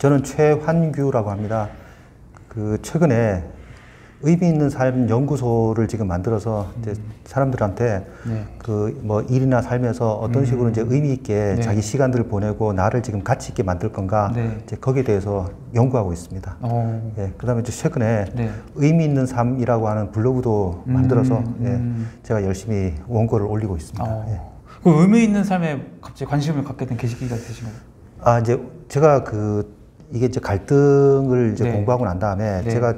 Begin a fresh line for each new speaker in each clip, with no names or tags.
저는 최환규라고 합니다. 최근에 의미 있는 삶 연구소를 지금 만들어서 이제 사람들한테 일이나 삶에서 어떤 식으로 이제 의미 있게 자기 시간들을 보내고 나를 지금 가치 있게 만들 건가 이제 거기에 대해서 연구하고 있습니다. 예, 그다음에 이제 최근에 의미 있는 삶이라고 하는 블로그도 만들어서 제가 열심히 원고를 올리고 있습니다. 예.
그 의미 있는 삶에 갑자기 관심을 갖게 된 계기가 되신가요?
이제 제가 이게 이제 갈등을 이제 공부하고 난 다음에 제가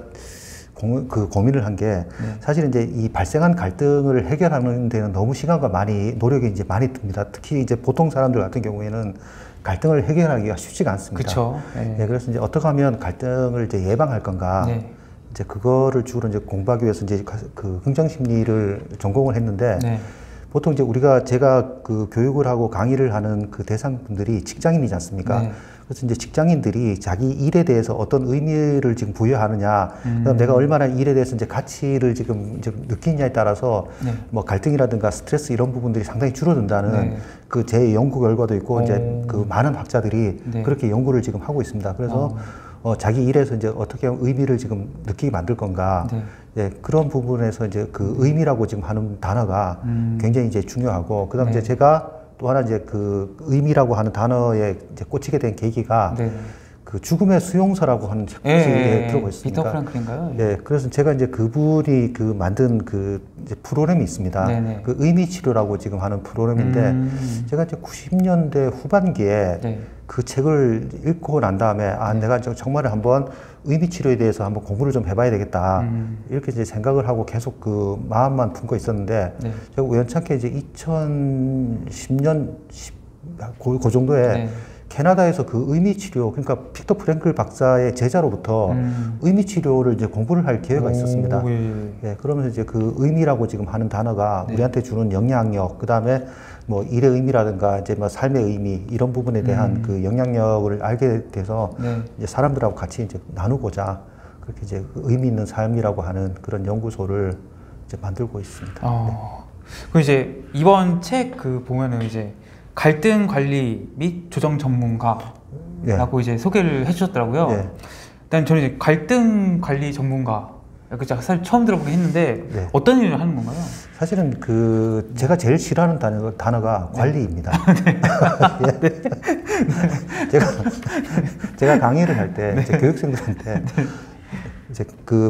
고민을 한 게 사실은 이제 이 발생한 갈등을 해결하는 데는 너무 시간과 노력이 이제 많이 듭니다. 특히 이제 보통 사람들 같은 경우에는 갈등을 해결하기가 쉽지가 않습니다.
그렇죠.
네, 그래서 이제 어떻게 하면 갈등을 이제 예방할 건가 이제 그거를 주로 이제 공부하기 위해서 이제 긍정심리를 전공을 했는데 보통 이제 제가 교육을 하고 강의를 하는 대상분들이 직장인이지 않습니까? 그래서 이제 직장인들이 자기 일에 대해서 어떤 의미를 지금 부여하느냐, 그다음 내가 얼마나 일에 대해서 이제 가치를 지금 느끼느냐에 따라서 뭐 갈등이라든가 스트레스 이런 부분들이 상당히 줄어든다는 제 연구 결과도 있고 이제 많은 학자들이 그렇게 연구를 지금 하고 있습니다. 그래서 자기 일에서 이제 어떻게 의미를 지금 느끼게 만들 건가, 그런 부분에서 이제 의미라고 지금 하는 단어가 굉장히 이제 중요하고, 그다음 이제 제가 또 하나 이제 의미라고 하는 단어에 이제 꽂히게 된 계기가 죽음의 수용소라고 하는 책 혹시 들어보셨습니까?
피터 프랭클인가요?
네, 그래서 제가 이제 그분이 만든 이제 프로그램이 있습니다. 의미 치료라고 지금 하는 프로그램인데 제가 이제 90년대 후반기에 그 책을 읽고 난 다음에 내가 정말 한번 의미 치료에 대해서 한번 공부를 좀 해봐야 되겠다 이렇게 이제 생각을 하고 계속 마음만 품고 있었는데 제가 우연찮게 이제 2010년 그 정도에 캐나다에서 의미 치료, 그러니까 픽터 프랭클 박사의 제자로부터 의미 치료를 이제 공부를 할 기회가 있었습니다. 예, 그러면서 이제 의미라고 지금 하는 단어가 우리한테 주는 영향력, 그 다음에 뭐 일의 의미라든가 이제 뭐 삶의 의미 이런 부분에 대한 영향력을 알게 돼서 이제 사람들하고 같이 이제 나누고자 그렇게 이제 의미 있는 삶이라고 하는 그런 연구소를 이제 만들고 있습니다.
그 이제 이번 책 보면은 이제 갈등 관리 및 조정 전문가라고 이제 소개를 해주셨더라고요. 일단 저는 이제 갈등 관리 전문가, 사실 처음 들어보긴 했는데 어떤 일을 하는 건가요?
사실은 제가 제일 싫어하는 단어가 관리입니다. 제가 강의를 할 때 교육생들한테 이제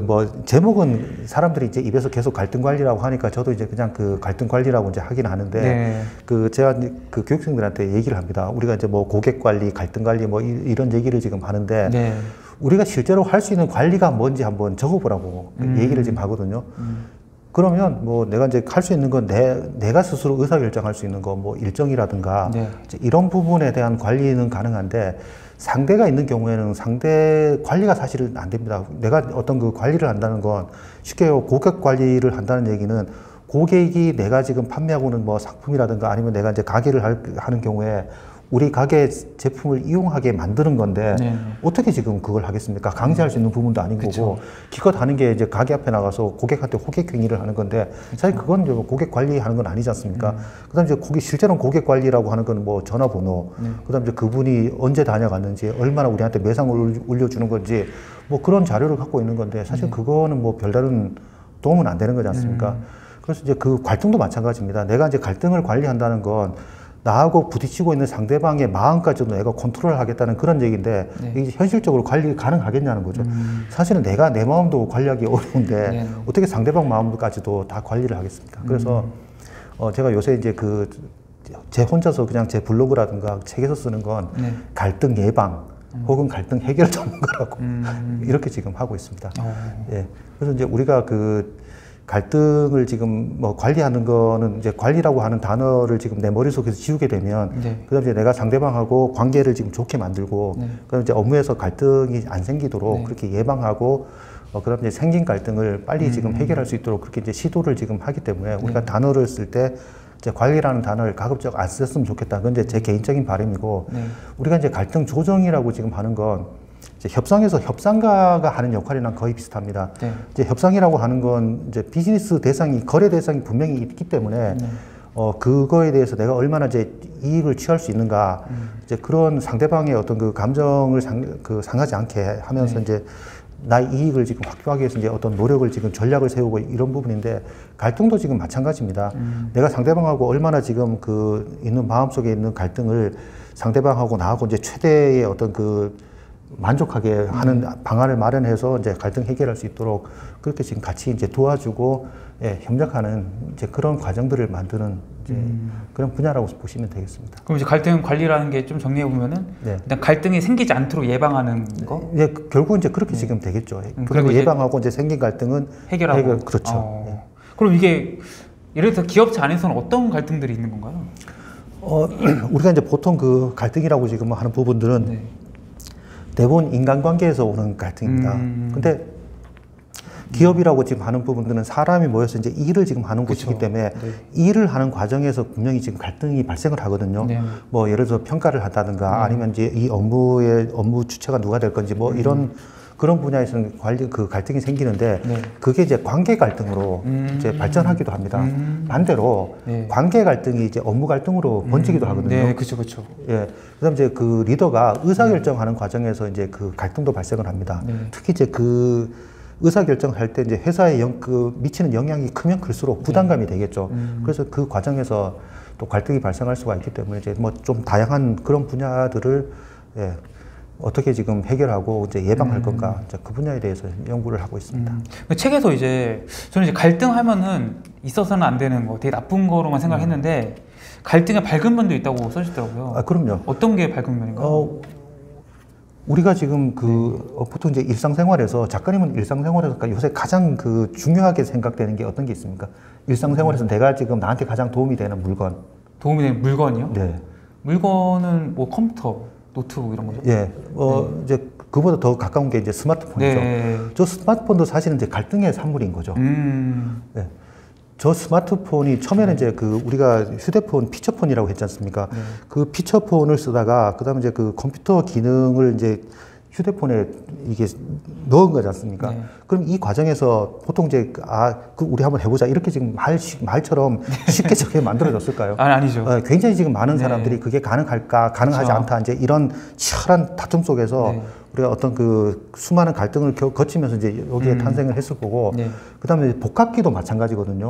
제목은 사람들이 이제 입에서 계속 갈등 관리라고 하니까 저도 이제 그냥 갈등 관리라고 이제 하긴 하는데 제가 교육생들한테 얘기를 합니다. 우리가 이제 뭐 고객 관리, 갈등 관리 뭐 이런 얘기를 지금 하는데 우리가 실제로 할 수 있는 관리가 뭔지 한번 적어보라고 얘기를 지금 하거든요. 그러면 뭐 내가 이제 할 수 있는 건 내가 스스로 의사결정할 수 있는 거 뭐 일정이라든가 이런 부분에 대한 관리는 가능한데 상대가 있는 경우에는 상대 관리가 사실은 안 됩니다. 내가 어떤 관리를 한다는 건 쉽게 고객 관리를 한다는 얘기는 고객이 내가 지금 판매하고는 뭐 상품이라든가 아니면 내가 이제 가게를 하는 경우에 우리 가게 제품을 이용하게 만드는 건데 어떻게 지금 그걸 하겠습니까? 강제할 수 있는 부분도 아닌 거고 기껏 하는 게 이제 가게 앞에 나가서 고객한테 호객 행위를 하는 건데 사실 그건 고객 관리하는 건 아니지 않습니까? 그다음 이제 실제로는 고객 관리라고 하는 건 뭐 전화번호, 그다음 이제 그분이 언제 다녀갔는지, 얼마나 우리한테 매상을 올려주는 건지 뭐 그런 자료를 갖고 있는 건데 사실 그거는 뭐 별다른 도움은 안 되는 거지 않습니까? 그래서 이제 갈등도 마찬가지입니다. 내가 이제 갈등을 관리한다는 건 나하고 부딪히고 있는 상대방의 마음까지도 내가 컨트롤 하겠다는 그런 얘기인데 이게 현실적으로 관리가 가능하겠냐는 거죠. 사실은 내가 내 마음도 관리하기 어려운데 어떻게 상대방 마음까지도 다 관리를 하겠습니까? 그래서 제가 요새 이제 제 혼자서 그냥 제 블로그라든가 책에서 쓰는 건 갈등 예방 혹은 갈등 해결 전문가라고 이렇게 지금 하고 있습니다. 예. 그래서 이제 우리가 갈등을 지금 뭐 관리하는 거는 이제 관리라고 하는 단어를 지금 내 머릿속에서 지우게 되면 그다음에 이제 내가 상대방하고 관계를 지금 좋게 만들고 그다음에 이제 업무에서 갈등이 안 생기도록 그렇게 예방하고 그다음에 이제 생긴 갈등을 빨리 지금 해결할 수 있도록 그렇게 이제 시도를 지금 하기 때문에 우리가 단어를 쓸 때 이제 관리라는 단어를 가급적 안 썼으면 좋겠다. 그건 이제 제 개인적인 바람이고 우리가 이제 갈등 조정이라고 지금 하는 건 이제 협상에서 협상가가 하는 역할이랑 거의 비슷합니다. 이제 협상이라고 하는 건 이제 비즈니스 대상이, 거래 대상이 분명히 있기 때문에 그거에 대해서 내가 얼마나 이제 이익을 취할 수 있는가, 이제 그런 상대방의 어떤 그 감정을 상하지 않게 하면서 이제 나의 이익을 지금 확보하기 위해서 이제 어떤 노력을 지금 전략을 세우고 이런 부분인데, 갈등도 지금 마찬가지입니다. 내가 상대방하고 얼마나 지금 있는 마음속에 있는 갈등을 상대방하고 나하고 이제 최대의 어떤 만족하게 하는 방안을 마련해서 이제 갈등 해결할 수 있도록 그렇게 지금 같이 이제 도와주고, 예, 협력하는 이제 그런 과정들을 만드는 이제 그런 분야라고 보시면 되겠습니다.
그럼 이제 갈등 관리라는 게 좀 정리해 보면은, 네, 일단 갈등이 생기지 않도록 예방하는 거?
예, 결국 이제 그렇게 지금 되겠죠. 그리고 예방하고 이제 생긴 갈등은
해결하고.
그렇죠. 예.
그럼 이게 예를 들어서 기업체 안에서는 어떤 갈등들이 있는 건가요?
우리가 이제 보통 그 갈등이라고 지금 하는 부분들은, 네, 대부분 인간관계에서 오는 갈등입니다. 근데 기업이라고 지금 하는 부분들은 사람이 모여서 이제 일을 지금 하는 곳이기 때문에, 네, 일을 하는 과정에서 분명히 지금 갈등이 발생을 하거든요. 네. 뭐 예를 들어서 평가를 한다든가, 아니면 이제 이 업무 주체가 누가 될 건지 뭐 이런 그런 분야에서는 갈등이 생기는데, 네, 그게 이제 관계 갈등으로 이제 발전하기도 합니다. 반대로, 네, 관계 갈등이 이제 업무 갈등으로 번지기도 하거든요.
네, 그렇죠, 그렇죠.
예, 그다음 이제 그 리더가 의사결정하는 과정에서 이제 그 갈등도 발생을 합니다. 네. 특히 이제 의사결정을 할 때 이제 회사에 미치는 영향이 크면 클수록 부담감이 되겠죠. 그래서 그 과정에서 또 갈등이 발생할 수가 있기 때문에 이제 뭐 좀 다양한 그런 분야들을, 예, 어떻게 지금 해결하고 이제 예방할 건가, 이제 그 분야에 대해서 연구를 하고 있습니다.
책에서 저는 이제 갈등하면은 있어서는 안 되는 거, 되게 나쁜 거로만 생각했는데 갈등의 밝은 면도 있다고 써주더라고요.
그럼요.
어떤 게 밝은 면인가요?
우리가 지금 보통 이제 일상생활에서, 작가님은 일상생활에서 요새 가장 중요하게 생각되는 게 어떤 게 있습니까? 일상생활에서 내가 지금 나한테 가장 도움이 되는 물건. 도움이 되는
물건이요?
네.
물건은 뭐 컴퓨터, 노트북 이런 거죠?
예. 네. 이제 그보다 더 가까운 게 이제 스마트폰이죠. 네. 저 스마트폰도 사실은 이제 갈등의 산물인 거죠. 네. 저 스마트폰이 처음에는 이제 우리가 휴대폰 피처폰이라고 했지 않습니까? 그 피처폰을 쓰다가 그다음에 이제 컴퓨터 기능을 이제 휴대폰에 이게 넣은 거지 않습니까? 네. 그럼 이 과정에서 보통 이제 우리 한번 해보자 이렇게 지금 말처럼 쉽게 저게 만들어졌을까요?
아니죠.
굉장히 지금 많은 사람들이 그게 가능할까, 가능하지 그렇죠. 않다, 이제 이런 치열한 다툼 속에서 우리가 어떤 수많은 갈등을 거치면서 이제 여기에 탄생을 했을 거고, 그다음에 복합기도 마찬가지거든요.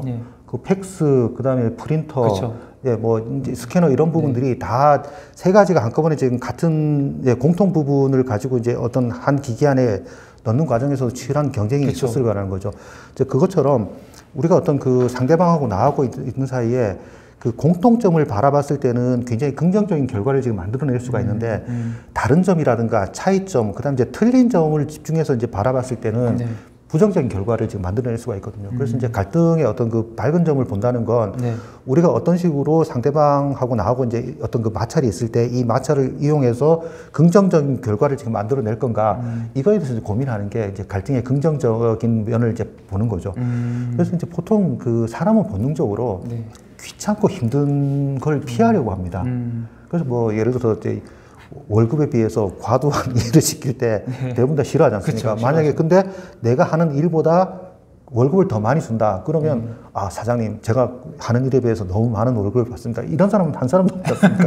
팩스, 그다음에 프린터, 그렇죠. 예, 뭐 이제 스캐너 이런 부분들이 다 세 가지가 한꺼번에 지금 같은 공통 부분을 가지고 이제 어떤 한 기기 안에 넣는 과정에서 치열한 경쟁이 그렇죠. 있었을 거라는 거죠. 이제 그것처럼 우리가 어떤 상대방하고 나하고 있는 사이에 공통점을 바라봤을 때는 굉장히 긍정적인 결과를 지금 만들어낼 수가 있는데, 다른 점이라든가 차이점, 그다음 이제 틀린 점을 집중해서 이제 바라봤을 때는 부정적인 결과를 지금 만들어낼 수가 있거든요. 그래서 이제 갈등의 어떤 밝은 점을 본다는 건, 우리가 어떤 식으로 상대방하고 나하고 이제 어떤 마찰이 있을 때 이 마찰을 이용해서 긍정적인 결과를 지금 만들어낼 건가, 이거에 대해서 이제 고민하는 게 이제 갈등의 긍정적인 면을 이제 보는 거죠. 그래서 이제 보통 사람은 본능적으로 귀찮고 힘든 걸 피하려고 합니다. 그래서 뭐 예를 들어서 이제 월급에 비해서 과도한 일을 시킬 때 대부분 다 싫어하지 않습니까? 그쵸, 만약에 근데 내가 하는 일보다 월급을 더 많이 준다 그러면 사장님 제가 하는 일에 비해서 너무 많은 월급을 받습니다. 이런 사람은 한 사람도 없습니까?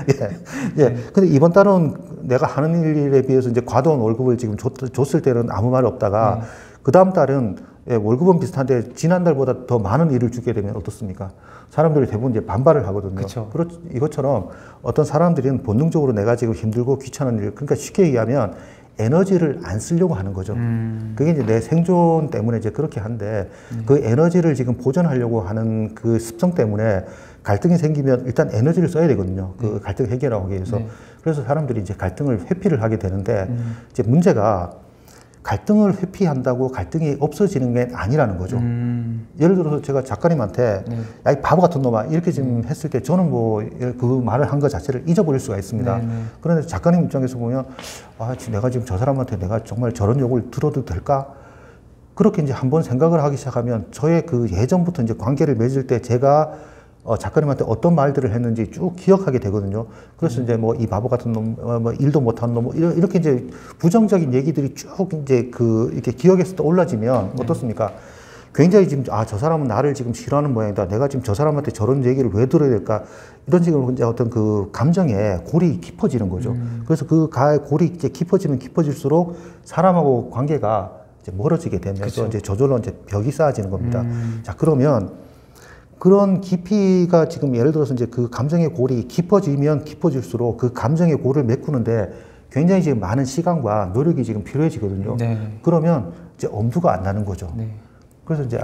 예. 근데 이번 달은 내가 하는 일에 비해서 이제 과도한 월급을 지금 줬을 때는 아무 말 없다가 그 다음 달은 월급은 비슷한데 지난달보다 더 많은 일을 주게 되면 어떻습니까? 사람들이 대부분 이제 반발을 하거든요. 이것처럼 어떤 사람들은 본능적으로 내가 지금 힘들고 귀찮은 일, 그러니까 쉽게 얘기하면 에너지를 안 쓰려고 하는 거죠. 그게 이제 내 생존 때문에 이제 그렇게 한데, 그 에너지를 지금 보존하려고 하는 그 습성 때문에 갈등이 생기면 일단 에너지를 써야 되거든요. 갈등 해결하기 위해서. 그래서 사람들이 이제 갈등을 회피를 하게 되는데, 이제 문제가 갈등을 회피한다고 갈등이 없어지는 게 아니라는 거죠. 예를 들어서 제가 작가님한테 야, 이 바보 같은 놈아 이렇게 지금 했을 때 저는 뭐 그 말을 한 것 자체를 잊어버릴 수가 있습니다. 그런데 작가님 입장에서 보면 내가 지금 저 사람한테 내가 정말 저런 욕을 들어도 될까? 그렇게 이제 한번 생각을 하기 시작하면 저의 예전부터 이제 관계를 맺을 때 제가 작가님한테 어떤 말들을 했는지 쭉 기억하게 되거든요. 그래서 이제 뭐 이 바보 같은 놈, 뭐 일도 못하는 놈, 이렇게 이제 부정적인 얘기들이 쭉 이제 이렇게 기억에서 떠올라지면 어떻습니까? 굉장히 지금 저 사람은 나를 지금 싫어하는 모양이다. 내가 지금 저 사람한테 저런 얘기를 왜 들어야 될까? 이런 식으로 이제 어떤 그 감정에 골이 깊어지는 거죠. 그래서 그 골이 이제 깊어지면 깊어질수록 사람하고 관계가 이제 멀어지게 되면서 그쵸. 이제 저절로 이제 벽이 쌓아지는 겁니다. 자, 그러면 그런 깊이가 지금 예를 들어서 이제 그 감정의 골이 깊어지면 깊어질수록 그 감정의 골을 메꾸는데 굉장히 지금 많은 시간과 노력이 지금 필요해지거든요. 네. 그러면 이제 엄두가 안 나는 거죠. 네. 그래서 이제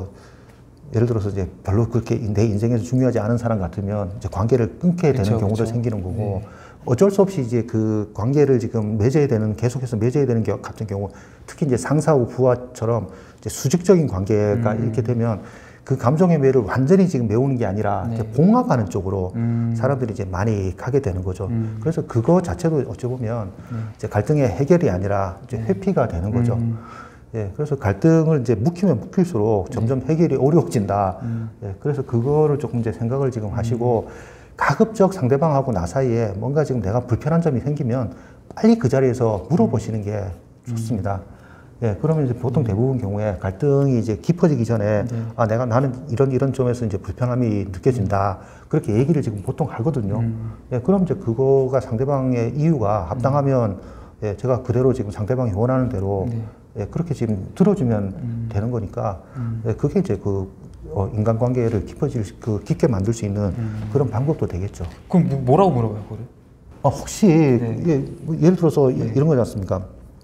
예를 들어서 이제 별로 그렇게 내 인생에서 중요하지 않은 사람 같으면 이제 관계를 끊게 되는 경우도 생기는 거고 네. 어쩔 수 없이 이제 그 관계를 지금 계속해서 맺어야 되는 같은 경우 특히 이제 상사하고 부하처럼 이제 수직적인 관계가 이렇게 되면 그 감정의 매를 완전히 지금 메우는 게 아니라 네. 봉합하는 쪽으로 사람들이 이제 많이 가게 되는 거죠. 그래서 그거 자체도 어찌 보면 이제 갈등의 해결이 아니라 이제 회피가 되는 거죠. 예, 그래서 갈등을 이제 묵히면 묵힐수록 점점 해결이 어려워진다. 예, 그래서 그거를 조금 이제 생각을 지금 하시고 가급적 상대방하고 나 사이에 뭔가 지금 내가 불편한 점이 생기면 빨리 그 자리에서 물어보시는 게 좋습니다. 예, 그러면 이제 보통 대부분 경우에 갈등이 이제 깊어지기 전에 나는 이런 점에서 이제 불편함이 느껴진다. 그렇게 얘기를 지금 보통 하거든요. 예, 그럼 이제 그거가 상대방의 이유가 합당하면 예, 제가 그대로 지금 상대방이 원하는 대로 예, 그렇게 지금 들어주면 되는 거니까 예, 그게 이제 인간관계를 깊게 만들 수 있는 그런 방법도 되겠죠.
그럼 뭐라고 물어봐요, 그거를?
혹시 예, 예를 들어서 이런 거지 않습니까?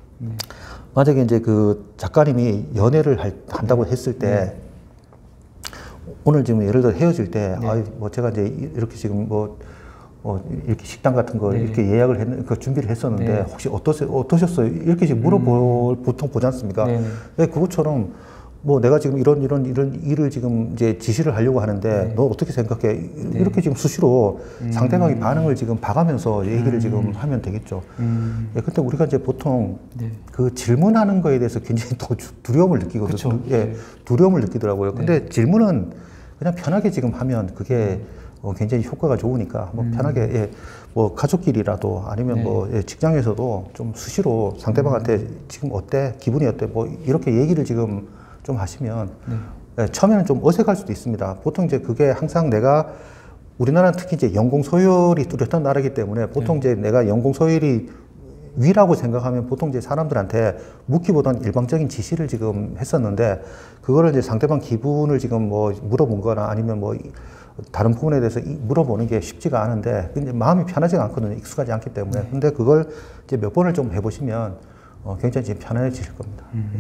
만약에 이제 그 작가님이 연애를 한다고 했을 때 오늘 지금 예를 들어 헤어질 때 제가 이제 이렇게 지금 이렇게 식당 같은 거 이렇게 예약을 준비를 했었는데 혹시 어떠셨어요? 이렇게 지금 보통 보지 않습니까? 네, 그것처럼 내가 지금 이런 일을 지금 이제 지시를 하려고 하는데 너 어떻게 생각해? 이렇게 지금 수시로 상대방의 반응을 지금 봐가면서 얘기를 지금 하면 되겠죠. 예, 근데 우리가 이제 보통 그 질문하는 거에 대해서 굉장히 더 두려움을 느끼거든요. 예, 두려움을 느끼더라고요. 근데 질문은 그냥 편하게 지금 하면 그게 굉장히 효과가 좋으니까 편하게 예, 가족끼리라도 아니면 예, 직장에서도 좀 수시로 상대방한테 지금 어때? 기분이 어때? 이렇게 얘기를 지금 좀 하시면 예, 처음에는 좀 어색할 수도 있습니다. 보통 이제 그게 항상 우리나라는 특히 이제 연공 소열이 뚜렷한 나라이기 때문에 보통 이제 내가 연공 소열이 위라고 생각하면 보통 이제 사람들한테 묻기보다는 일방적인 지시를 지금 했었는데 그거를 이제 상대방 기분을 지금 물어본 거나 아니면 다른 부분에 대해서 물어보는 게 쉽지가 않은데 이제 마음이 편하지가 않거든요. 익숙하지 않기 때문에. 근데 그걸 이제 몇 번을 좀 해보시면 굉장히 편안해지실 겁니다.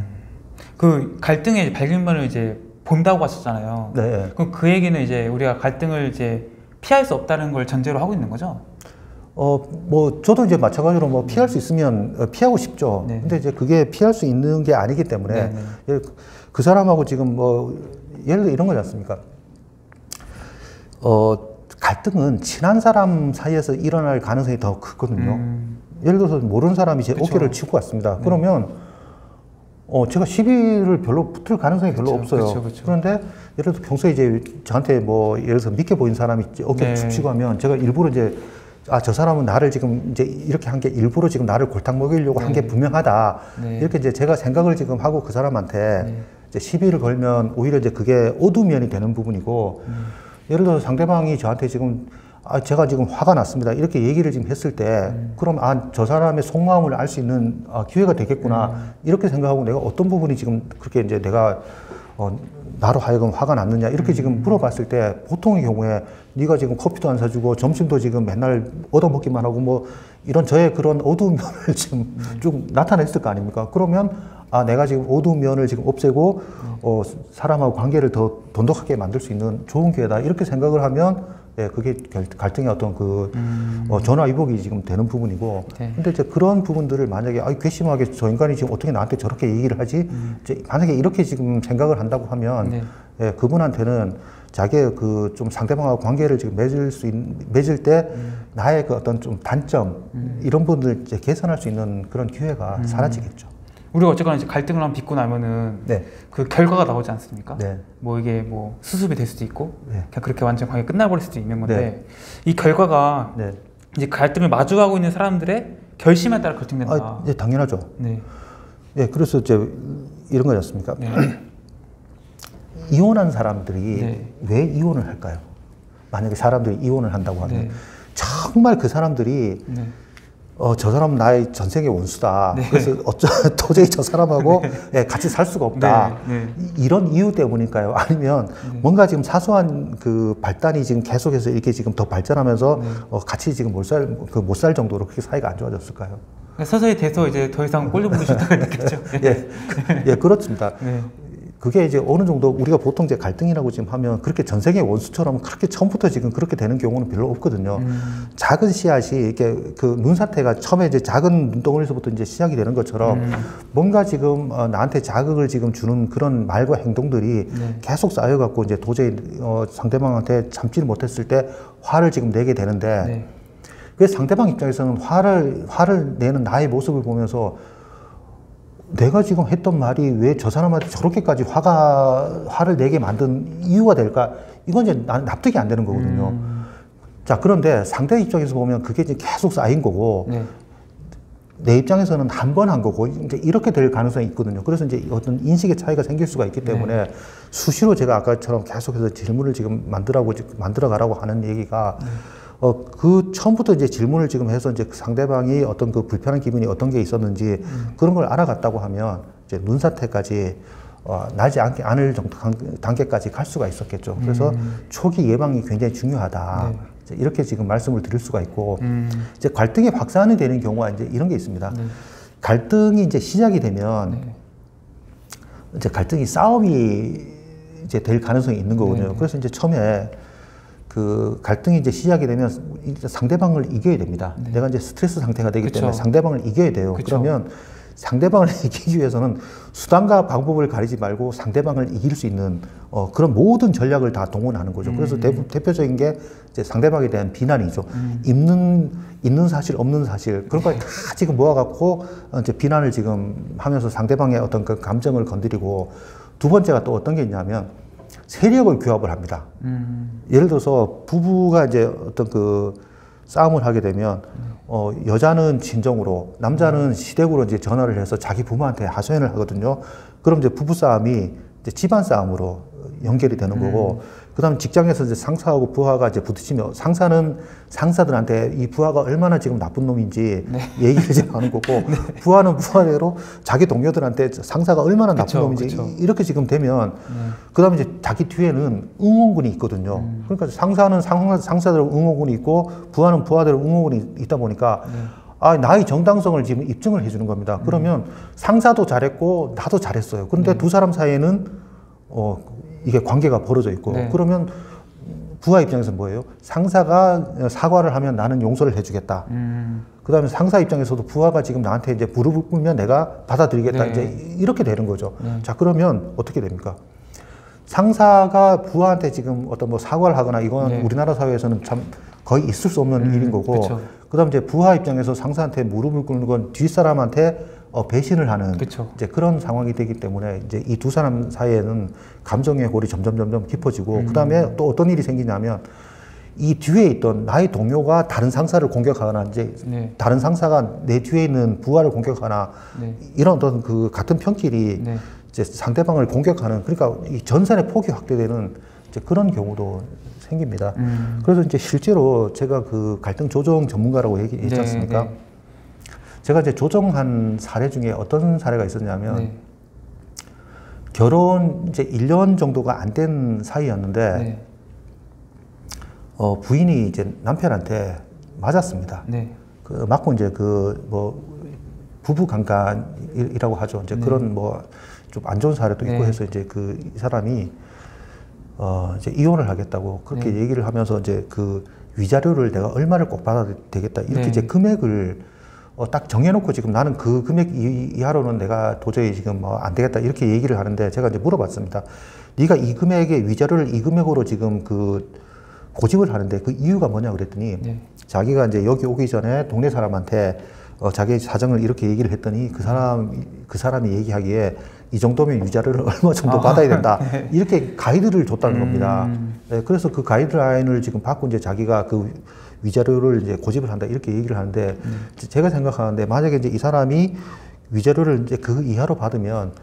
그 갈등의 발견만을 이제 본다고 하셨잖아요.
네.
그럼 그 얘기는 이제 우리가 갈등을 이제 피할 수 없다는 걸 전제로 하고 있는 거죠?
저도 이제 마찬가지로 피할 수 있으면 피하고 싶죠. 근데 이제 그게 피할 수 있는 게 아니기 때문에 그 사람하고 지금 예를 들어 이런 거지 않습니까? 갈등은 친한 사람 사이에서 일어날 가능성이 더 크거든요. 예를 들어서 모르는 사람이 제 어깨를 치고 왔습니다. 그러면 제가 시비를 별로 붙을 가능성이 별로 없어요. 그런데 예를 들어 평소에 이제 저한테 예를 들어서 믿게 보이는 사람이 어깨를 툭 치고 하면 제가 일부러 이제 저 사람은 나를 지금 이제 이렇게 한 게 일부러 지금 나를 골탕 먹이려고 한 게 분명하다. 이렇게 이제 제가 생각을 지금 하고 그 사람한테 이제 시비를 걸면 오히려 이제 그게 어두운 면이 되는 부분이고 예를 들어서 상대방이 저한테 지금 제가 지금 화가 났습니다. 이렇게 얘기를 지금 했을 때 그럼 저 사람의 속마음을 알 수 있는 기회가 되겠구나. 이렇게 생각하고 내가 어떤 부분이 지금 그렇게 이제 내가 나로 하여금 화가 났느냐 이렇게 지금 물어봤을 때 보통의 경우에 네가 지금 커피도 안 사주고 점심도 지금 맨날 얻어먹기만 하고 이런 저의 그런 어두운 면을 지금 쭉 나타냈을 거 아닙니까? 그러면 내가 지금 어두운 면을 지금 없애고 사람하고 관계를 더 돈독하게 만들 수 있는 좋은 기회다 이렇게 생각을 하면 예, 그게 갈등의 어떤 전화위복이 지금 되는 부분이고 근데 이제 그런 부분들을 만약에 괘씸하게 저 인간이 지금 어떻게 나한테 저렇게 얘기를 하지? 이제 만약에 이렇게 지금 생각을 한다고 하면 예, 그분한테는 자기의 좀 상대방하고 관계를 지금 맺을 때 나의 그 어떤 좀 단점 이런 부분들 이제 개선할 수 있는 그런 기회가 사라지겠죠.
우리가 어쨌거나 이제 갈등을 한번 빚고 나면은 그 결과가 나오지 않습니까? 이게 수습이 될 수도 있고 그냥 그렇게 완전 관계 끝나버릴 수도 있는 건데 이 결과가 이제 갈등을 마주하고 있는 사람들의 결심에 따라 결정된다.
당연하죠. 예, 그래서 이제 이런 거지 않습니까? 이혼한 사람들이 왜 이혼을 할까요? 만약에 사람들이 이혼을 한다고 하면 정말 그 사람들이 저 사람은 나의 전생의 원수다. 그래서 도저히 저 사람하고 같이 살 수가 없다. 이런 이유 때문일까요? 아니면 뭔가 지금 사소한 그 발단이 지금 계속해서 이렇게 지금 더 발전하면서 같이 지금 못 살 정도로 그렇게 사이가 안 좋아졌을까요?
서서히 돼서 이제 더 이상 꼴좀 보기 싫다고 느꼈죠.
그렇습니다. 그게 이제 어느 정도 우리가 보통 이제 갈등이라고 지금 하면 그렇게 전생의 원수처럼 그렇게 처음부터 지금 그렇게 되는 경우는 별로 없거든요. 작은 씨앗이 이렇게 그 눈사태가 처음에 이제 작은 눈덩어리에서부터 이제 시작이 되는 것처럼 뭔가 지금 나한테 자극을 지금 주는 그런 말과 행동들이 계속 쌓여갖고 이제 도저히 상대방한테 참지를 못했을 때 화를 지금 내게 되는데 그 상대방 입장에서는 화를 내는 나의 모습을 보면서 내가 지금 했던 말이 왜 저 사람한테 저렇게까지 화를 내게 만든 이유가 될까? 이건 이제 납득이 안 되는 거거든요. 자, 그런데 상대 입장에서 보면 그게 이제 계속 쌓인 거고, 내 입장에서는 한 번 한 거고, 이제 이렇게 될 가능성이 있거든요. 그래서 이제 어떤 인식의 차이가 생길 수가 있기 때문에 수시로 제가 아까처럼 계속해서 질문을 지금 만들어 가라고 하는 얘기가 그 처음부터 이제 질문을 지금 해서 이제 상대방이 어떤 그 불편한 기분이 어떤 게 있었는지 그런 걸 알아갔다고 하면 이제 눈사태까지 나지 않을 정도 단계까지 갈 수가 있었겠죠. 그래서 초기 예방이 굉장히 중요하다. 이렇게 지금 말씀을 드릴 수가 있고 이제 갈등이 확산이 되는 경우가 이제 이런 게 있습니다. 갈등이 이제 시작이 되면 이제 갈등이 싸움이 이제 될 가능성이 있는 거거든요. 그래서 이제 처음에 그 갈등이 이제 시작이 되면 상대방을 이겨야 됩니다. 내가 이제 스트레스 상태가 되기 때문에 상대방을 이겨야 돼요. 그러면 상대방을 이기기 위해서는 수단과 방법을 가리지 말고 상대방을 이길 수 있는 그런 모든 전략을 다 동원하는 거죠. 그래서 대표적인 게 이제 상대방에 대한 비난이죠. 있는 사실, 없는 사실 그런 걸 다 지금 모아갖고 이제 비난을 지금 하면서 상대방의 어떤 그 감정을 건드리고 두 번째가 또 어떤 게 있냐면 세력을 규합을 합니다. 예를 들어서 부부가 이제 어떤 그 싸움을 하게 되면 여자는 친정으로 남자는 시댁으로 이제 전화를 해서 자기 부모한테 하소연을 하거든요. 그럼 이제 부부 싸움이 이제 집안 싸움으로 연결이 되는 거고, 그다음 직장에서 이제 상사하고 부하가 이제 부딪히며 상사는 상사들한테 이 부하가 얼마나 지금 나쁜 놈인지 얘기를 지금 하는 거고, 부하는 부하대로 자기 동료들한테 상사가 얼마나 나쁜 놈인지 이렇게 지금 되면 그다음에 이제 자기 뒤에는 응원군이 있거든요. 그러니까 상사는 상사대로 응원군이 있고 부하는 부하대로 응원군이 있다 보니까 나의 정당성을 지금 입증을 해주는 겁니다. 그러면 상사도 잘했고 나도 잘했어요. 그런데 두 사람 사이에는 이게 관계가 벌어져 있고 그러면 부하 입장에서는 뭐예요? 상사가 사과를 하면 나는 용서를 해주겠다. 그 다음에 상사 입장에서도 부하가 지금 나한테 이제 무릎을 꿇면 내가 받아들이겠다. 이제 이렇게 되는 거죠. 자, 그러면 어떻게 됩니까? 상사가 부하한테 지금 어떤 뭐 사과를 하거나 이건 우리나라 사회에서는 참 거의 있을 수 없는 일인 거고, 그 다음에 이제 부하 입장에서 상사한테 무릎을 꿇는 건 뒷사람한테 배신을 하는 이제 그런 상황이 되기 때문에 이제 이 두 사람 사이에는 감정의 골이 점점 깊어지고, 그 다음에 또 어떤 일이 생기냐면 이 뒤에 있던 나의 동료가 다른 상사를 공격하거나 이제 다른 상사가 내 뒤에 있는 부하를 공격하거나 이런 어떤 그 같은 편끼리 이제 상대방을 공격하는, 그러니까 이 전선의 폭이 확대되는 이제 그런 경우도 생깁니다. 그래서 이제 실제로 제가 그 갈등 조정 전문가라고 얘기했지 않습니까? 제가 이제 조정한 사례 중에 어떤 사례가 있었냐면 결혼 이제 1년 정도가 안 된 사이였는데 부인이 이제 남편한테 맞았습니다. 그 맞고 이제 그 뭐 부부 강간이라고 하죠. 이제 그런 뭐 좀 안 좋은 사례도 있고 해서 이제 그 이 사람이 이제 이혼을 하겠다고 그렇게 얘기를 하면서 이제 그 위자료를 내가 얼마를 꼭 받아야 되겠다 이렇게 이제 금액을 딱 정해놓고 지금 나는 그 금액 이하로는 내가 도저히 지금 뭐 안 되겠다 이렇게 얘기를 하는데, 제가 이제 물어봤습니다. 네가 이 금액의 위자료를 이 금액으로 지금 그 고집을 하는데 그 이유가 뭐냐 그랬더니 자기가 이제 여기 오기 전에 동네 사람한테 자기 사정을 이렇게 얘기를 했더니 그 사람이 얘기하기에 이 정도면 위자료를 얼마 정도 받아야 된다 이렇게 가이드를 줬다는 겁니다. 그래서 그 가이드라인을 지금 받고 이제 자기가 그 위자료를 이제 고집을 한다 이렇게 얘기를 하는데, 제가 생각하는데 만약에 이제 이 사람이 위자료를 이제 그 이하로 받으면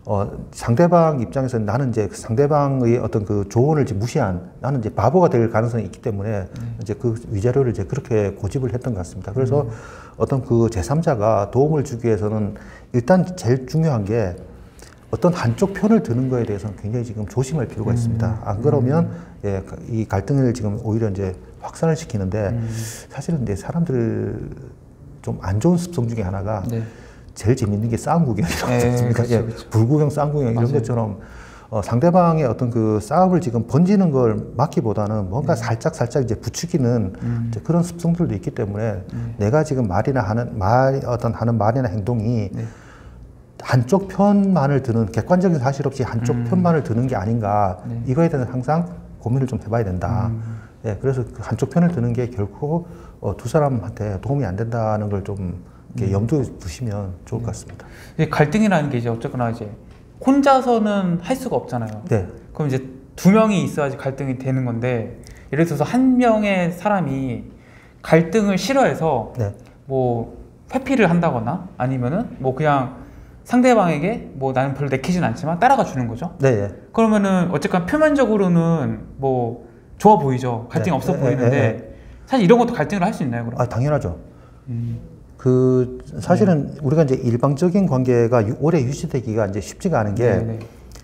상대방 입장에서는 나는 이제 상대방의 어떤 그 조언을 무시한 나는 이제 바보가 될 가능성이 있기 때문에 이제 그 위자료를 이제 그렇게 고집을 했던 것 같습니다. 그래서 어떤 그 제3자가 도움을 주기 위해서는 일단 제일 중요한 게 어떤 한쪽 편을 드는 거에 대해서는 굉장히 지금 조심할 필요가 있습니다. 안 그러면 예, 이 갈등을 지금 오히려 이제 확산을 시키는데 사실은 이제 사람들 좀 안 좋은 습성 중에 하나가 네. 제일 재밌는 게 싸움 구경이라고 하지 않습니까?
그렇죠,
예,
그렇죠.
불구경, 싸움 구경 이런 것처럼 상대방의 어떤 그 싸움을 지금 번지는 걸 막기보다는 뭔가 살짝 이제 부추기는 이제 그런 습성들도 있기 때문에 내가 지금 하는 말이나 행동이 네. 한쪽 편만을 드는 객관적인 사실 없이 한쪽 편만을 드는 게 아닌가 네. 이거에 대해서 항상 고민을 좀 해봐야 된다. 예, 그래서 그 한쪽 편을 드는 게 결코 두 사람한테 도움이 안 된다는 걸 좀 염두에 두시면 좋을 것 같습니다.
갈등이라는 게 이제 어쨌거나 이제 혼자서는 할 수가 없잖아요.
네.
그럼 이제 두 명이 있어야지 갈등이 되는 건데 예를 들어서 한 명의 사람이 갈등을 싫어해서 네. 뭐 회피를 한다거나 아니면은 뭐 그냥 상대방에게 뭐 나는 별로 내키진 않지만 따라가 주는 거죠.
네.
그러면은 어쨌건 표면적으로는 뭐 좋아 보이죠. 갈등이 네. 없어 보이는데 사실 이런 것도 갈등을 할 수 있나요, 그럼?
당연하죠. 그 사실은 우리가 이제 일방적인 관계가 오래 유지되기가 이제 쉽지가 않은 게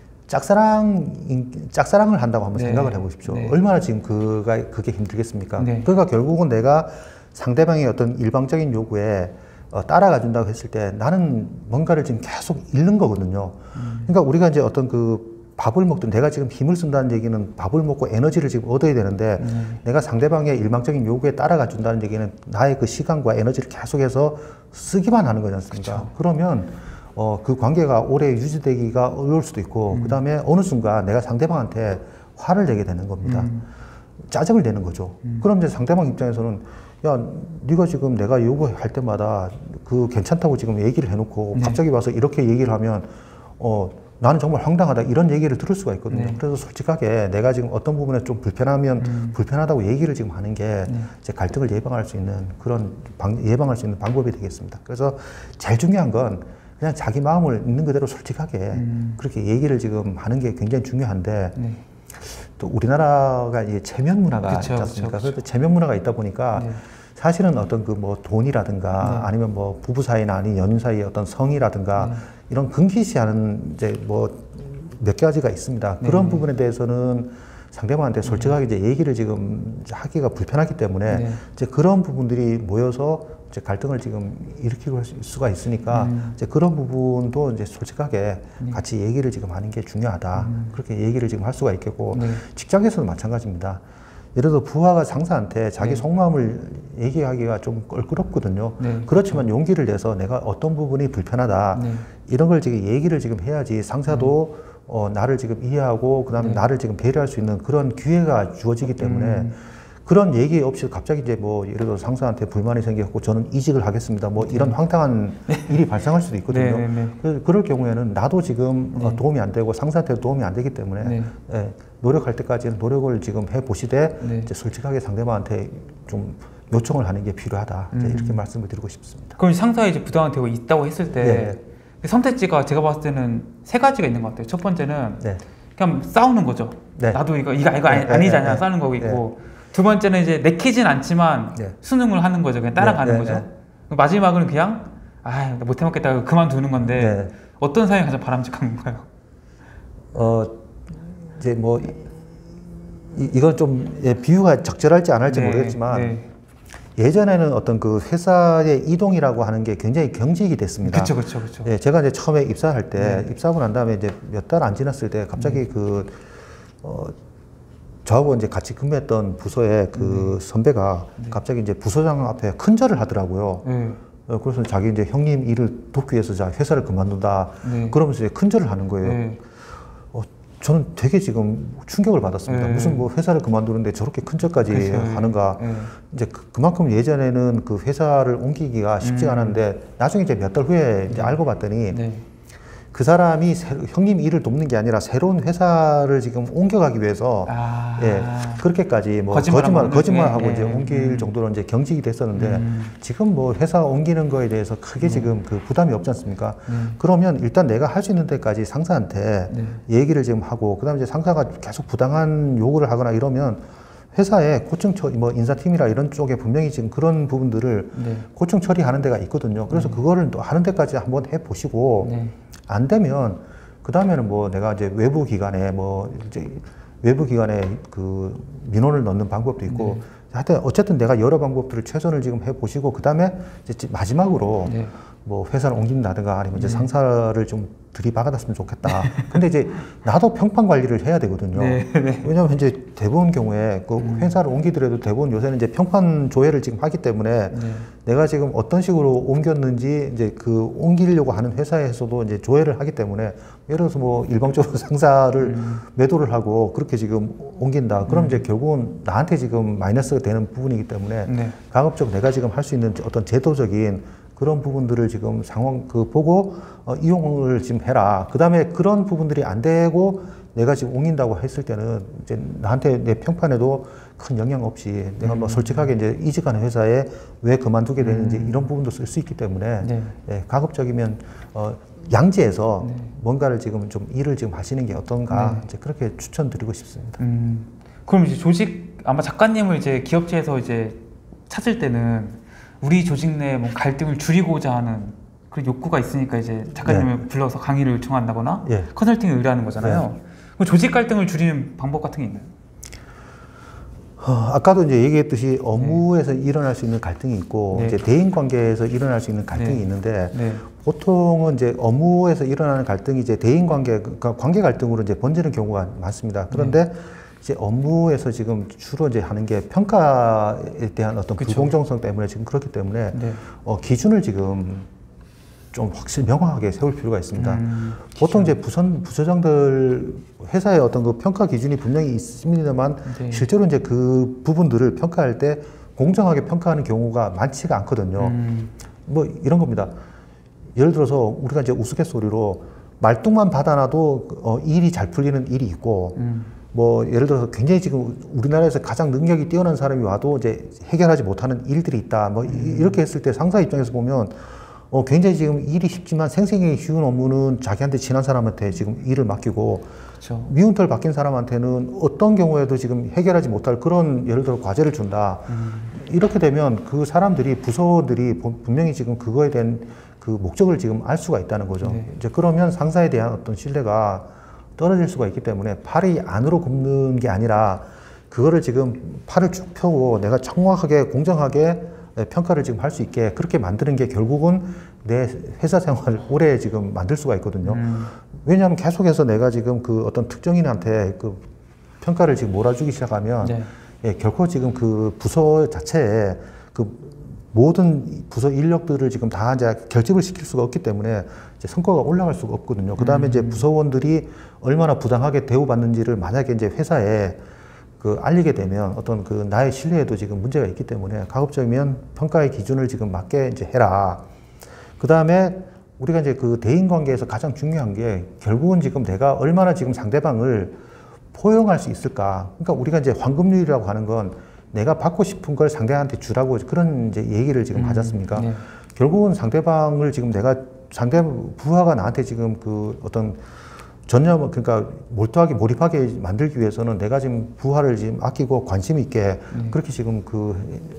짝사랑을 한다고 한번 생각을 해보십시오. 얼마나 지금 그게 힘들겠습니까? 그러니까 결국은 내가 상대방의 어떤 일방적인 요구에 따라가 준다고 했을 때 나는 뭔가를 지금 계속 잃는 거거든요. 그러니까 우리가 이제 어떤 그 밥을 먹든 내가 지금 힘을 쓴다는 얘기는 밥을 먹고 에너지를 지금 얻어야 되는데 내가 상대방의 일방적인 요구에 따라가 준다는 얘기는 나의 그 시간과 에너지를 계속해서 쓰기만 하는 거지 않습니까? 그쵸. 그러면 그 관계가 오래 유지되기가 어려울 수도 있고 그 다음에 어느 순간 내가 상대방한테 화를 내게 되는 겁니다. 짜증을 내는 거죠. 그럼 이제 상대방 입장에서는 야, 네가 지금 내가 요구할 때마다 그 괜찮다고 지금 얘기를 해놓고 갑자기 와서 이렇게 얘기를 하면 나는 정말 황당하다 이런 얘기를 들을 수가 있거든요. 그래서 솔직하게 내가 지금 어떤 부분에 좀 불편하면 불편하다고 얘기를 지금 하는 게 이제 갈등을 예방할 수 있는 그런 예방할 수 있는 방법이 되겠습니다. 그래서 제일 중요한 건 그냥 자기 마음을 있는 그대로 솔직하게 그렇게 얘기를 지금 하는 게 굉장히 중요한데 또 우리나라가 이제 체면 문화가 있지 않습니까? 그래서 체면 문화가 있다 보니까 사실은 어떤 그 뭐 돈이라든가 아니면 뭐 부부 사이나 아니 연인 사이의 어떤 성이라든가 이런 금기시하는 이제 뭐 몇 가지가 있습니다. 그런 부분에 대해서는 상대방한테 솔직하게 이제 얘기를 지금 하기가 불편하기 때문에 이제 그런 부분들이 모여서 이제 갈등을 지금 일으킬 수가 있으니까 이제 그런 부분도 이제 솔직하게 같이 얘기를 지금 하는 게 중요하다. 그렇게 얘기를 지금 할 수가 있겠고 직장에서도 마찬가지입니다. 예를 들어 부하가 상사한테 자기 속마음을 얘기하기가 좀 껄끄럽거든요. 그렇지만 용기를 내서 내가 어떤 부분이 불편하다 이런 걸 지금 얘기를 지금 해야지 상사도 나를 지금 이해하고 그다음에 나를 지금 배려할 수 있는 그런 기회가 주어지기 때문에 그런 얘기 없이 갑자기 이제 뭐 예를 들어 상사한테 불만이 생겼고 저는 이직을 하겠습니다. 뭐 이런 황당한 일이 발생할 수도 있거든요. 그럴 경우에는 나도 지금 도움이 안 되고 상사한테 도움이 안 되기 때문에 노력할 때까지는 노력을 지금 해 보시되 이제 솔직하게 상대방한테 좀 요청을 하는 게 필요하다. 이제 이렇게 말씀을 드리고 싶습니다.
그럼 상사가 이제 부당한 되고 있다고 했을 때 선택지가 제가 봤을 때는 세 가지가 있는 것 같아요. 첫 번째는 그냥 싸우는 거죠. 나도 이거 아니잖아 싸우는 거고 있고 두 번째는 이제 내키진 않지만 수능을 하는 거죠. 그냥 따라가는 거죠. 마지막은 그냥 나 못 해먹겠다 그만두는 건데 어떤 사람이 가장 바람직한 건가요?
이제 뭐 이건 좀 비유가 적절할지 안 할지 모르겠지만 예전에는 어떤 그 회사의 이동이라고 하는 게 굉장히 경직이 됐습니다.
그렇죠.
예, 제가 이제 처음에 입사할 때 입사하고 난 다음에 이제 몇 달 안 지났을 때 갑자기 저하고 이제 같이 근무했던 부서의 그 선배가 갑자기 이제 부서장 앞에 큰절을 하더라고요. 그래서 자기 이제 형님 일을 돕기 위해서 자 회사를 그만둔다. 그러면서 이제 큰절을 하는 거예요. 저는 되게 지금 충격을 받았습니다. 무슨 뭐 회사를 그만두는데 저렇게 큰절까지 하는가. 이제 그만큼 예전에는 그 회사를 옮기기가 쉽지가 않았는데 나중에 이제 몇 달 후에 이제 알고 봤더니 그 사람이 형님 일을 돕는 게 아니라 새로운 회사를 지금 옮겨가기 위해서 예, 그렇게까지 뭐 거짓말하고 이제 옮길 정도로 이제 경직이 됐었는데 지금 뭐 회사 옮기는 거에 대해서 크게 지금 그 부담이 없지 않습니까? 그러면 일단 내가 할 수 있는 데까지 상사한테 얘기를 지금 하고 그다음에 이제 상사가 계속 부당한 요구를 하거나 이러면 회사에 고청 처리, 뭐 인사팀이라 이런 쪽에 분명히 지금 그런 부분들을 고청 처리하는 데가 있거든요. 그래서 그거를 또 하는 데까지 한번 해보시고 안 되면 그 다음에는 뭐 내가 이제 외부 기관에 뭐 이제 외부 기관에 그 민원을 넣는 방법도 있고 하여튼 어쨌든 내가 여러 방법들을 최선을 지금 해보시고 그 다음에 이제 마지막으로 뭐 회사를 옮긴다든가 아니면 이제 상사를 좀 들이박아놨으면 좋겠다. 근데 이제 나도 평판 관리를 해야 되거든요. 왜냐하면 이제 대부분 경우에 그 회사를 옮기더라도 대부분 요새는 이제 평판 조회를 지금 하기 때문에 내가 지금 어떤 식으로 옮겼는지 이제 그 옮기려고 하는 회사에서도 이제 조회를 하기 때문에 예를 들어서 뭐 일방적으로 상사를 매도를 하고 그렇게 지금 옮긴다. 그럼 이제 결국은 나한테 지금 마이너스가 되는 부분이기 때문에 가급적 내가 지금 할 수 있는 어떤 제도적인 그런 부분들을 지금 상황 보고 이용을 지금 해라. 그 다음에 그런 부분들이 안 되고 내가 지금 옮긴다고 했을 때는 이제 나한테 내 평판에도 큰 영향 없이 내가 뭐 솔직하게 이제 이직하는 회사에 왜 그만두게 되는지 이런 부분도 쓸 수 있기 때문에 예, 가급적이면 양지에서 뭔가를 지금 좀 일을 지금 하시는 게 어떤가 이제 그렇게 추천드리고 싶습니다.
그럼 이제 조직 아마 작가님을 이제 기업체에서 이제 찾을 때는 우리 조직 내 뭐 갈등을 줄이고자 하는 그런 욕구가 있으니까 이제 작가님을 불러서 강의를 요청한다거나 컨설팅을 의뢰하는 거잖아요. 그럼 조직 갈등을 줄이는 방법 같은 게 있나요?
아까도 이제 얘기했듯이 업무에서 일어날 수 있는 갈등이 있고 이제 대인 관계에서 일어날 수 있는 갈등이 있는데 보통은 이제 업무에서 일어나는 갈등이 이제 대인 관계, 그러니까 관계 갈등으로 이제 번지는 경우가 많습니다. 그런데 이제 업무에서 지금 주로 이제 하는 게 평가에 대한 어떤 불공정성 때문에 지금 그렇기 때문에 기준을 지금 좀 확실히 명확하게 세울 필요가 있습니다. 보통 이제 부서장들 회사의 어떤 그 평가 기준이 분명히 있습니다만 실제로 이제 그 부분들을 평가할 때 공정하게 평가하는 경우가 많지가 않거든요. 뭐 이런 겁니다. 예를 들어서 우리가 이제 우스갯소리로 말뚝만 받아놔도 일이 잘 풀리는 일이 있고 뭐 예를 들어서 굉장히 지금 우리나라에서 가장 능력이 뛰어난 사람이 와도 이제 해결하지 못하는 일들이 있다. 뭐 이렇게 했을 때 상사 입장에서 보면 굉장히 지금 일이 쉽지만 생생하게 쉬운 업무는 자기한테 친한 사람한테 지금 일을 맡기고 미운 털 박힌 사람한테는 어떤 경우에도 지금 해결하지 못할 그런 예를 들어 과제를 준다. 이렇게 되면 그 사람들이 부서들이 분명히 지금 그거에 대한 그 목적을 지금 알 수가 있다는 거죠. 이제 그러면 상사에 대한 어떤 신뢰가 떨어질 수가 있기 때문에 팔이 안으로 굽는 게 아니라 그거를 지금 팔을 쭉 펴고 내가 정확하게 공정하게 평가를 지금 할 수 있게 그렇게 만드는 게 결국은 내 회사 생활을 오래 지금 만들 수가 있거든요. 왜냐하면 계속해서 내가 지금 그 어떤 특정인한테 그 평가를 지금 몰아주기 시작하면 예, 결코 지금 그 부서 자체에 그 모든 부서 인력들을 지금 다 이제 결집을 시킬 수가 없기 때문에 이제 성과가 올라갈 수가 없거든요. 그 다음에 이제 부서원들이 얼마나 부당하게 대우받는지를 만약에 이제 회사에 그 알리게 되면 어떤 그 나의 신뢰에도 지금 문제가 있기 때문에 가급적이면 평가의 기준을 지금 맞게 이제 해라. 그 다음에 우리가 이제 그 대인 관계에서 가장 중요한 게 결국은 지금 내가 얼마나 지금 상대방을 포용할 수 있을까. 그러니까 우리가 이제 황금률이라고 하는 건 내가 받고 싶은 걸 상대한테 주라고 그런 이제 얘기를 지금 하지 않습니까? 결국은 상대방을 지금 내가 상대 부하가 나한테 지금 그 어떤 전혀 그러니까 몰두하게 몰입하게 만들기 위해서는 내가 지금 부하를 지금 아끼고 관심 있게 그렇게 지금 그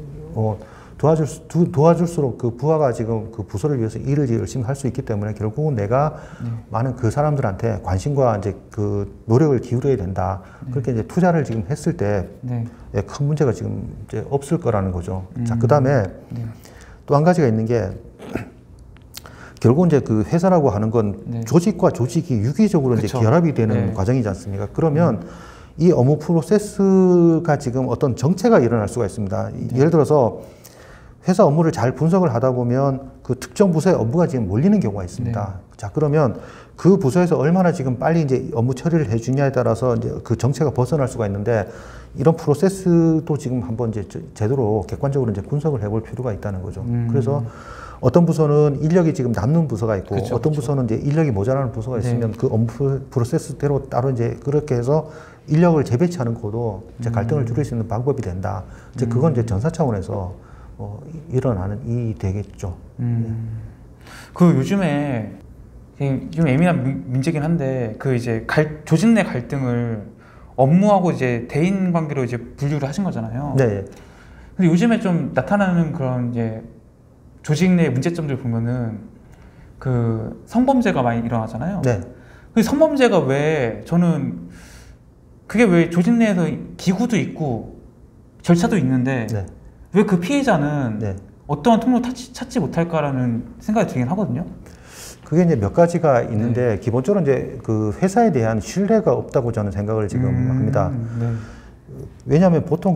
도와줄수록 그 부하가 지금 그 부서를 위해서 일을 열심히 할 수 있기 때문에 결국은 내가 많은 그 사람들한테 관심과 이제 그 노력을 기울여야 된다. 그렇게 이제 투자를 지금 했을 때 큰 문제가 지금 이제 없을 거라는 거죠. 자, 그 다음에 또 한 가지가 있는 게 결국 이제 그 회사라고 하는 건 조직과 조직이 유기적으로 이제 결합이 되는 과정이지 않습니까? 그러면 이 업무 프로세스가 지금 어떤 정체가 일어날 수가 있습니다. 예를 들어서 회사 업무를 잘 분석을 하다 보면 그 특정 부서의 업무가 지금 몰리는 경우가 있습니다. 자, 그러면 그 부서에서 얼마나 지금 빨리 이제 업무 처리를 해주냐에 따라서 이제 그 정체가 벗어날 수가 있는데 이런 프로세스도 지금 한번 이제 제대로 객관적으로 이제 분석을 해볼 필요가 있다는 거죠. 그래서 어떤 부서는 인력이 지금 남는 부서가 있고
그쵸,
어떤
그쵸.
부서는 이제 인력이 모자라는 부서가 있으면
네.
그 업무 프로세스대로 따로 이제 그렇게 해서 인력을 재배치하는 것도 이제 갈등을 줄일 수 있는 방법이 된다. 이제 그건 이제 전사 차원에서 일어나는 일이 되겠죠.
그 요즘에 좀 예민한 문제긴 한데 그 이제 조직 내 갈등을 업무하고 이제 대인 관계로 이제 분류를 하신 거잖아요.
네.
근데 요즘에 좀 나타나는 그런 이제 조직 내 문제점들 보면은 그 성범죄가 많이 일어나잖아요.
네.
그 성범죄가 왜 저는 그게 왜 조직 내에서 기구도 있고 절차도 있는데
네.
왜 그 피해자는
네.
어떠한 통로 찾지 못할까라는 생각이 들긴 하거든요.
그게 이제 몇 가지가 있는데 기본적으로 이제 그 회사에 대한 신뢰가 없다고 저는 생각을 지금 합니다.
네.
왜냐하면 보통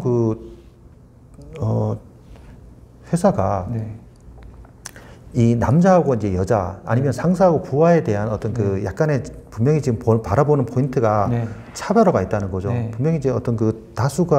회사가
네.
이 남자하고 이제 여자 아니면 상사하고 부하에 대한 어떤 그 약간의 분명히 지금 바라보는 포인트가
네.
차별화가 있다는 거죠.
네.
분명히 이제 어떤 그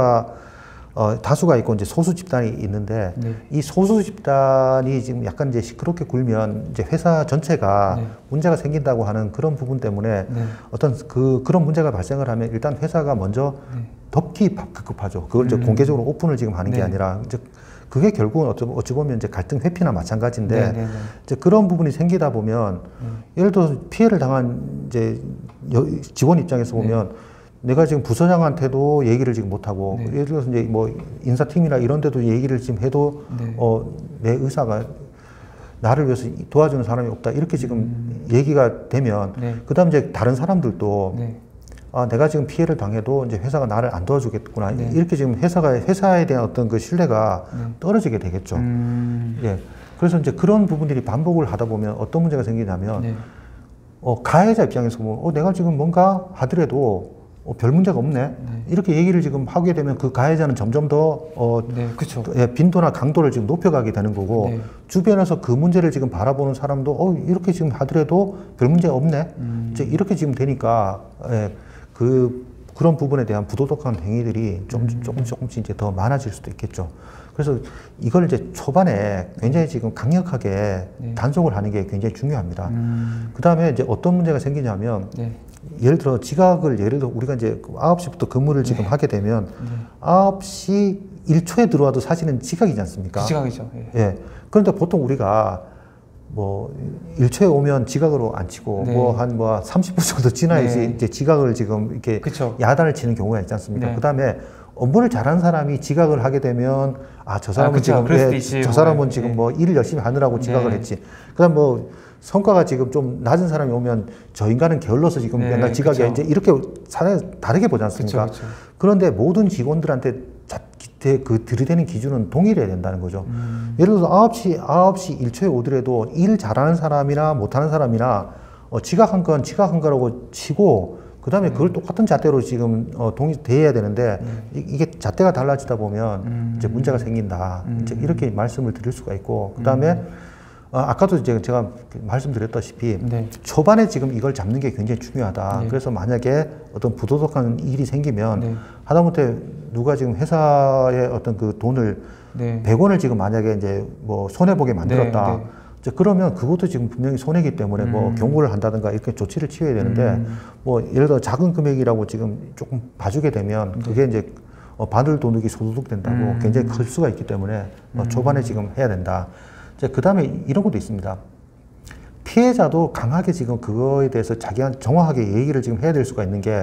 다수가 있고 이제 소수 집단이 있는데
네.
이 소수 집단이 지금 약간 이제 시끄럽게 굴면 이제 회사 전체가
네.
문제가 생긴다고 하는 그런 부분 때문에
네.
어떤 그런 문제가 발생을 하면 일단 회사가 먼저
네.
덮기 급급하죠. 그걸 이제 공개적으로 오픈을 지금 하는 게
네.
아니라 이제 그게 결국은 어찌 보면 이제 갈등 회피나 마찬가지인데
네, 네, 네.
이제 그런 부분이 생기다 보면 예를 들어서 피해를 당한 이제 직원 입장에서 보면 내가 지금 부서장한테도 얘기를 지금 못 하고 예를 들어서 이제 뭐 인사팀이나 이런 데도 얘기를 지금 해도 내 의사가 나를 위해서 도와주는 사람이 없다 이렇게 지금 얘기가 되면 그다음 이제 다른 사람들도 아, 내가 지금 피해를 당해도 이제 회사가 나를 안 도와주겠구나. 이렇게 지금 회사에 대한 어떤 그 신뢰가 떨어지게 되겠죠. 예. 그래서 이제 그런 부분들이 반복을 하다 보면 어떤 문제가 생기냐면, 가해자 입장에서 보면, 내가 지금 뭔가 하더라도 별 문제가 없네. 이렇게 얘기를 지금 하게 되면 그 가해자는 점점 더,
그쵸.
빈도나 강도를 지금 높여가게 되는 거고, 주변에서 그 문제를 지금 바라보는 사람도, 이렇게 지금 하더라도 별 문제가 없네. 이제 이렇게 지금 되니까, 그런 부분에 대한 부도덕한 행위들이 조금씩 이제 더 많아질 수도 있겠죠. 그래서 이걸 이제 초반에 굉장히 지금 강력하게 단속을 하는 게 굉장히 중요합니다. 그 다음에 이제 어떤 문제가 생기냐면, 예를 들어 예를 들어 우리가 이제 9시부터 근무를 지금 하게 되면 9시 1초에 들어와도 사실은 지각이지 않습니까?
지각이죠.
예. 그런데 보통 우리가 뭐 1초에 오면 지각으로 안 치고 한 30분 정도 지나야지 이제 지각을 지금 이렇게 야단을 치는 경우가 있지 않습니까? 그다음에 업무를 잘하는 사람이 지각을 하게 되면 저 사람은 저 사람은 지금 뭐 일을 열심히 하느라고 지각을 했지. 그다음 뭐 성과가 지금 좀 낮은 사람이 오면 저 인간은 게을러서 지금 맨날 지각이야. 이제 이렇게 다르게 보지 않습니까? 그런데 모든 직원들한테 들이대는 기준은 동일해야 된다는 거죠. 예를 들어서 9시 1초에 오더라도 일 잘하는 사람이나 못하는 사람이나 지각한 건 지각한 거라고 치고 그 다음에 그걸 똑같은 잣대로 지금 대해야 되는데 이게 잣대가 달라지다 보면 이제 문제가 생긴다. 이제 이렇게 말씀을 드릴 수가 있고 그 다음에 아까도 제가 말씀드렸다시피 초반에 지금 이걸 잡는 게 굉장히 중요하다. 그래서 만약에 어떤 부도덕한 일이 생기면 하다못해 누가 지금 회사의 어떤 그 돈을 100원을 지금 만약에 이제 뭐 손해보게 만들었다. 그러면 그것도 지금 분명히 손해이기 때문에 뭐 경고를 한다든가 이렇게 조치를 취해야 되는데 뭐 예를 들어 작은 금액이라고 지금 조금 봐주게 되면 그게 이제 바늘 도둑이 소도둑 된다고 굉장히 클 수가 있기 때문에 초반에 지금 해야 된다. 그 다음에 이런 것도 있습니다. 피해자도 강하게 지금 그거에 대해서 자기한테 정확하게 얘기를 지금 해야 될 수가 있는 게,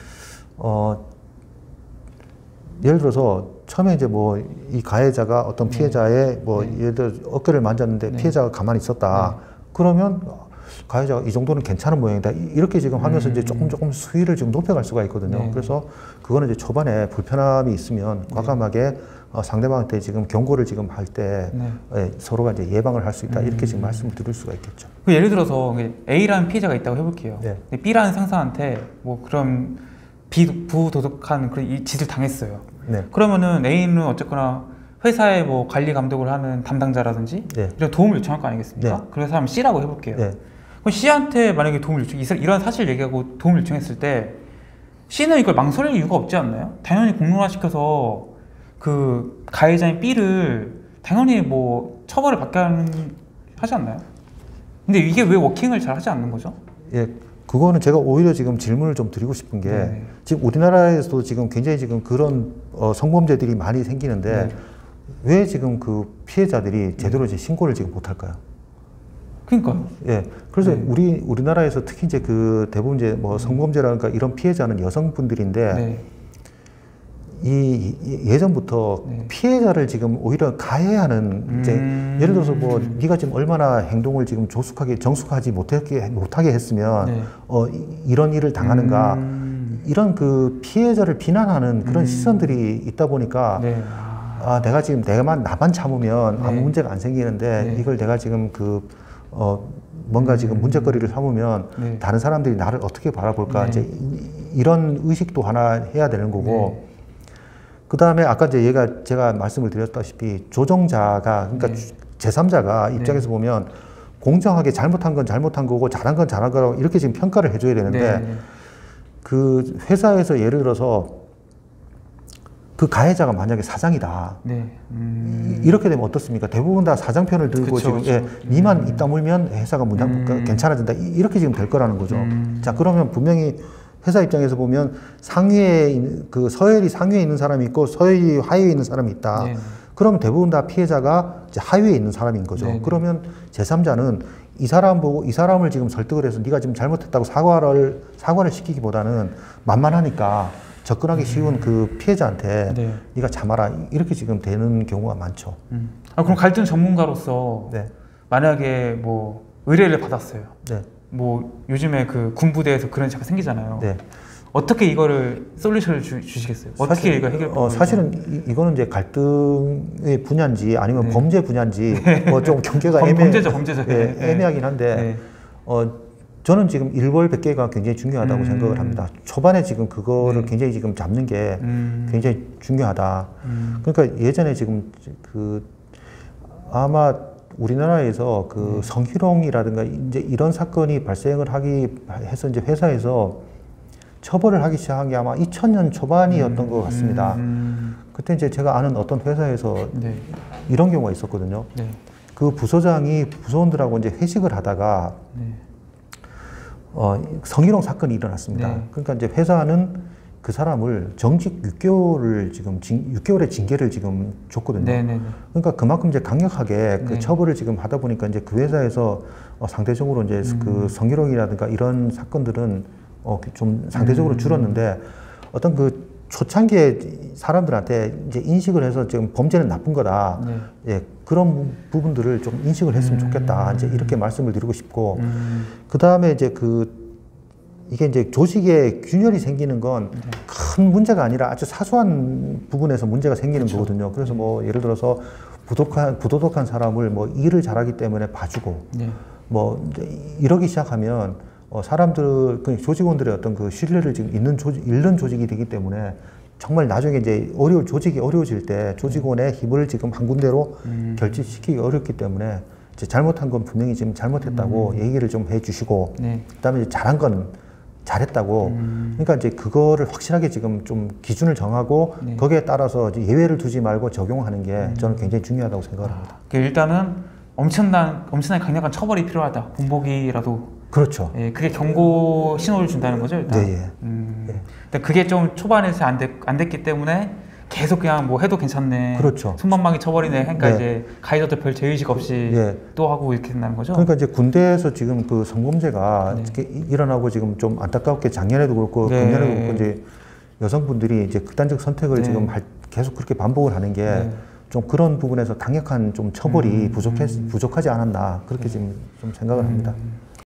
예를 들어서 처음에 이제 뭐 이 가해자가 어떤 피해자의 뭐 예를 들어 어깨를 만졌는데 피해자가 가만히 있었다. 그러면 가해자가 이 정도는 괜찮은 모양이다. 이렇게 지금 하면서 이제 조금 수위를 지금 높여갈 수가 있거든요. 그래서 그거는 이제 초반에 불편함이 있으면 과감하게 상대방한테 지금 경고를 지금 할 때 서로가 이제 예방을 할 수 있다. 이렇게 지금 말씀을 드릴 수가 있겠죠.
예를 들어서 A라는 피해자가 있다고 해볼게요. B라는 상사한테 뭐 그런 부도덕한 그런 이 짓을 당했어요. 그러면은 A는 어쨌거나 회사의 뭐 관리 감독을 하는 담당자라든지 이런 도움을 요청할 거 아니겠습니까? 그래서 사람 C라고 해볼게요. 그럼 C한테 만약에 도움을 이런 사실 얘기하고 도움을 요청했을 때 C는 이걸 망설일 이유가 없지 않나요? 당연히 공론화시켜서 그 가해자인 B를 당연히 뭐 처벌을 받게 하지 않나요? 근데 이게 왜 워킹을 잘 하지 않는 거죠?
예, 그거는 제가 오히려 지금 질문을 좀 드리고 싶은 게 네. 지금 우리나라에서도 지금 굉장히 지금 그런 성범죄들이 많이 생기는데 네. 왜 지금 그 피해자들이 제대로 이제 신고를 지금 못할까요?
그러니까요.
예, 그래서 네. 우리나라에서 특히 이제 그 대부분 이제 뭐 성범죄라든가 이런 피해자는 여성분들인데 네. 이 예전부터 네. 피해자를 지금 오히려 가해하는 이제 예를 들어서 뭐 네가 지금 얼마나 행동을 지금 정숙하지 못하게 했으면 네. 이런 일을 당하는가 이런 그 피해자를 비난하는 그런 시선들이 있다 보니까 네. 아 내가 지금 나만 참으면 네. 아무 문제가 안 생기는데 네. 이걸 내가 지금 뭔가 지금 문제거리를 삼으면 네. 다른 사람들이 나를 어떻게 바라볼까 네. 이제 이런 의식도 하나 해야 되는 거고. 네. 그 다음에 아까 이제 제가 말씀을 드렸다시피 조정자가 그러니까 네. 제3자가 입장에서 네. 보면 공정하게 잘못한 건 잘못한 거고 잘한 건 잘한 거라고 이렇게 지금 평가를 해줘야 되는데 네. 그 회사에서 예를 들어서 그 가해자가 만약에 사장이다. 네. 이렇게 되면 어떻습니까? 대부분 다 사장 편을 들고
그쵸,
지금 예, 니만 입 다물면 회사가 괜찮아진다. 이렇게 지금 될 거라는 거죠. 자 그러면 분명히 회사 입장에서 보면 그 서열이 상위에 있는 사람이 있고 서열이 하위에 있는 사람이 있다. 네. 그러면 대부분 다 피해자가 이제 하위에 있는 사람인 거죠. 네. 그러면 제3자는 이 사람 보고 이 사람을 지금 설득을 해서 네가 지금 잘못했다고 사과를 시키기보다는 만만하니까 접근하기 쉬운 그 피해자한테 네. 네가 참아라 이렇게 지금 되는 경우가 많죠.
그럼 갈등 전문가로서 네. 만약에 뭐 의뢰를 받았어요. 네. 뭐 요즘에 그 군부대에서 그런 사가 생기잖아요. 네. 어떻게 이거를 솔루션을 주시겠어요? 어떻게 이거 해결?
사실은 이거는 이제 갈등의 분야인지 아니면 네. 범죄 분야인지 뭐 좀 경계가
범죄죠.
네, 애매하긴 한데 네. 저는 지금 일벌백계가 굉장히 중요하다고 생각을 합니다. 초반에 지금 그거를 네. 굉장히 지금 잡는 게 굉장히 중요하다. 그러니까 예전에 지금 아마 우리나라에서 그 성희롱이라든가 이제 이런 사건이 발생을 해서 이제 회사에서 처벌을 하기 시작한 게 아마 2000년 초반이었던 것 같습니다. 그때 이제 제가 아는 어떤 회사에서 네. 이런 경우가 있었거든요. 네. 그 부서장이 부서원들하고 이제 회식을 하다가 네. 성희롱 사건이 일어났습니다. 네. 그러니까 이제 회사는 그 사람을 정직 6개월의 징계를 지금 줬거든요. 네네네. 그러니까 그만큼 이제 강력하게 그 네. 처벌을 지금 하다 보니까 이제 그 회사에서 상대적으로 이제 그 성희롱이라든가 이런 사건들은 좀 상대적으로 줄었는데 어떤 그 초창기에 사람들한테 이제 인식을 해서 지금 범죄는 나쁜 거다. 네. 예, 그런 부분들을 좀 인식을 했으면 좋겠다. 이제 이렇게 말씀을 드리고 싶고 그 다음에 이제 이게 이제 조직에 균열이 생기는 건 큰 문제가 아니라 아주 사소한 부분에서 문제가 생기는 그렇죠. 거거든요. 그래서 뭐 예를 들어서 부도덕한 사람을 뭐 일을 잘하기 때문에 봐주고 네. 뭐 이러기 시작하면 사람들, 조직원들의 어떤 그 신뢰를 지금 잃는 조직이 되기 때문에 정말 나중에 이제 조직이 어려워질 때 조직원의 힘을 지금 한 군데로 결집시키기 어렵기 때문에 이제 잘못한 건 분명히 지금 잘못했다고 얘기를 좀 해주시고 네. 그다음에 이제 잘한 건 잘했다고. 그러니까 이제 그거를 확실하게 지금 좀 기준을 정하고 네. 거기에 따라서 이제 예외를 두지 말고 적용하는 게 저는 굉장히 중요하다고 생각을 합니다.
일단은 엄청나게 강력한 처벌이 필요하다. 본보기라도.
그렇죠.
예, 그게 경고 신호를 준다는 거죠, 일단.
네.
근데 그게 좀 초반에서 안 됐기 때문에 계속 그냥 뭐 해도 괜찮네.
그렇죠.
손방망이 쳐버리네. 그러니까 네. 이제 가해자도 별 죄의식 없이 네. 또 하고 이렇게 된다는 거죠.
그러니까 이제 군대에서 지금 그 성범죄가 네. 일어나고 지금 좀 안타깝게 작년에도 그렇고 네. 금년에도 그렇고 이제 여성분들이 이제 극단적 선택을
네.
지금 계속 그렇게 반복을 하는 게 좀 그런 부분에서 강력한 좀 처벌이 부족하지 않았나 그렇게 지금 좀 생각을 합니다.